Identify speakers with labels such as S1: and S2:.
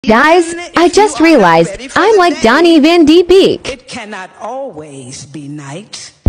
S1: Guys, I just realized I'm like Donny van De Beek.
S2: It cannot always be night.